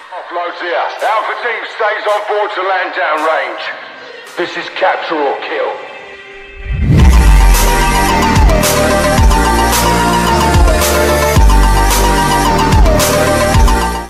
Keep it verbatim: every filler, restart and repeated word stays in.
Offloads here. Alpha Team stays on board to land down range. This is capture or kill.